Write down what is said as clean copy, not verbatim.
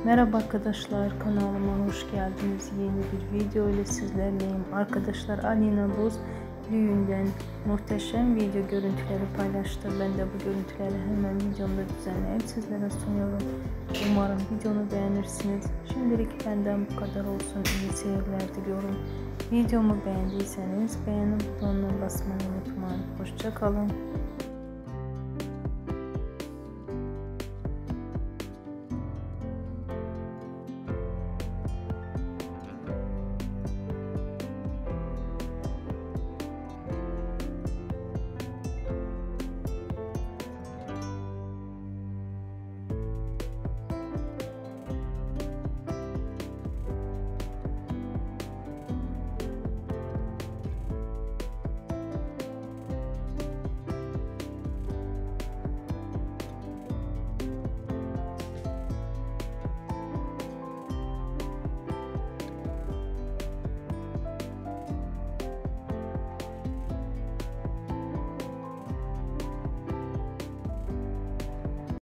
Merhaba arkadaşlar, kanalıma hoş geldiniz. Yeni bir video ile sizlerleyim. Arkadaşlar, Alina Boz düğünden muhteşem video görüntüleri paylaştı. Ben de bu görüntüleri hemen videomda düzenleyip sizlere sunuyorum. Umarım videonu beğenirsiniz. Şimdilik benden bu kadar olsun. İyi seyirler diliyorum. Videomu beğendiyseniz beğeni butonuna basmayı unutmayın. Hoşça kalın.